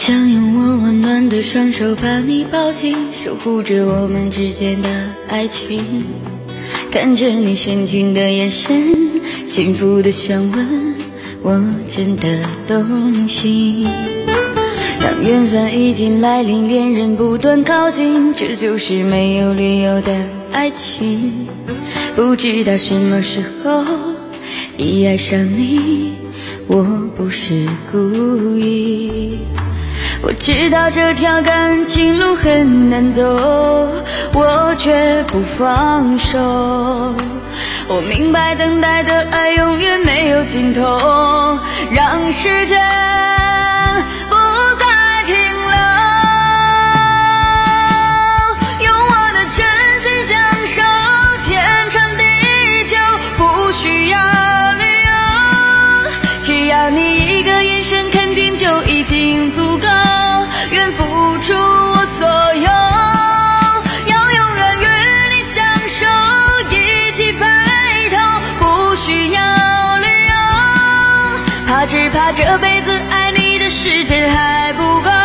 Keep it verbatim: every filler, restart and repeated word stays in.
想用我温暖的双手把你抱紧，守护着我们之间的爱情。看着你深情的眼神，幸福的香吻，我真的动心。当缘分已经来临，恋人不断靠近，这就是没有理由的爱情。不知道什么时候一爱上你，我不是故意。我知道这条感情路很难走，我却不放手。我明白等待的爱永远没有尽头，让时间不再停留，用我的真心相守，天长地久，不需要理由，只要你一个眼神肯定就已经足够，愿付出我所有，要永远与你相守，一起白头，不需要理由，怕只怕这辈子爱你的时间还不够。